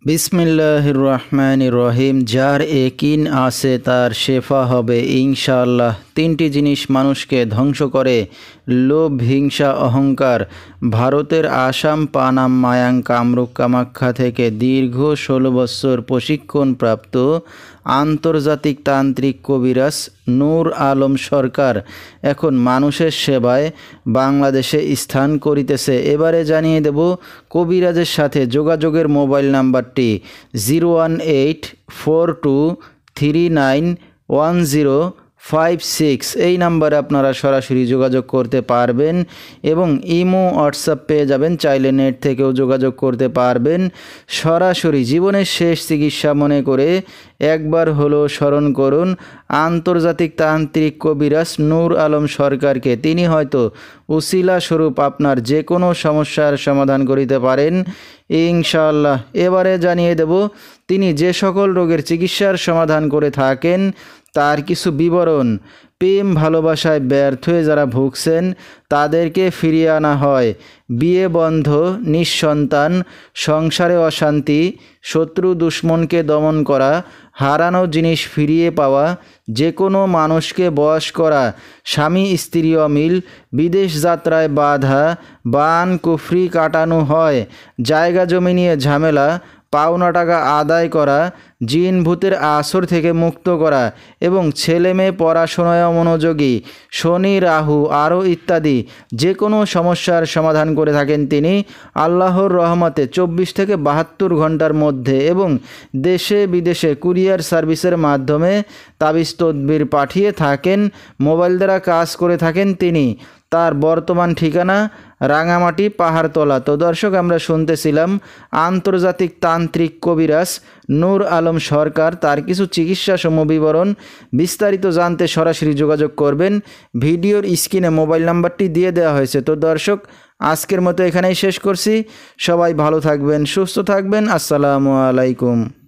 বিসমিল্লাহির রহমানির রহিম। যার একিন আছে তার শেফা হবে ইনশাআল্লাহ। তিনটি জিনিস মানুষকে ধ্বংস করে: লোভ, হিংসা, অহংকার। ভারতের আসাম, পানাম, মায়াং, কামরূপ, কামাখ্যা থেকে দীর্ঘ 16 বছর প্রশিক্ষণপ্রাপ্ত আন্তর্জাতিক তান্ত্রিক কবিরাজ নূর আলম সরকার এখন মানুষের সেবায় বাংলাদেশে স্থান করিতেছে। এবারে জানিয়ে দেব কবিরাজের সাথে যোগাযোগের মোবাইল নাম্বারটি 01842391056। এই নাম্বারে আপনারা সরাসরি যোগাযোগ করতে পারবেন এবং ইমো, হোয়াটসঅ্যাপ পেয়ে যাবেন। চাইলে নেট থেকেও যোগাযোগ করতে পারবেন। সরাসরি জীবনের শেষ চিকিৎসা মনে করে একবার হলো স্মরণ করুন আন্তর্জাতিক তান্ত্রিক কবিরাজ নূর আলম সরকারকে। তিনি হয়তো উসিলা স্বরূপ আপনার যে কোনো সমস্যার সমাধান করিতে পারেন ইনশাআল্লাহ। এবারে জানিয়ে দেব তিনি যে সকল রোগের চিকিৎসার সমাধান করে থাকেন তার কিছু বিবরণ। প্রেম ভালোবাসায় ব্যর্থ হয়ে যারা ভুগছেন তাদেরকে ফিরিয়ে আনা হয়। বিয়ে বন্ধ, নিঃসন্তান, সংসারে অশান্তি, শত্রু দুশ্মনকে দমন করা, হারানো জিনিস ফিরিয়ে পাওয়া, যে কোনো মানুষকে বশ করা, স্বামী স্ত্রী অমিল, বিদেশ যাত্রায় বাধা, বান কুফরি কাটানো হয়, জায়গা জমি নিয়ে ঝামেলা, পাওনা টাকা আদায় করা, জিন ভূতের আসর থেকে মুক্ত করা এবং ছেলে মেয়ে পড়াশোনায় মনোযোগী, শনি রাহু আরও ইত্যাদি যে কোনো সমস্যার সমাধান করে থাকেন তিনি আল্লাহর রহমতে 24 থেকে 72 ঘন্টার মধ্যে এবং দেশে বিদেশে কুরিয়ার সার্ভিসের মাধ্যমে তাবিজ তদবির পাঠিয়ে থাকেন। মোবাইল দ্বারা কাজ করে থাকেন তিনি। তার বর্তমান ঠিকানা রাঙামাটি, পাহাড়তলা। তো দর্শক, আমরা শুনতেছিলাম আন্তর্জাতিক তান্ত্রিক কবিরাজ নূর আলম সরকার, তার কিছু চিকিৎসা বিবরণ। বিস্তারিত জানতে সরাসরি যোগাযোগ করবেন। ভিডিওর স্ক্রিনে মোবাইল নাম্বারটি দিয়ে দেওয়া হয়েছে। তো দর্শক, আজকের মতো এখানেই শেষ করছি। সবাই ভালো থাকবেন, সুস্থ থাকবেন। আসসালামু আলাইকুম।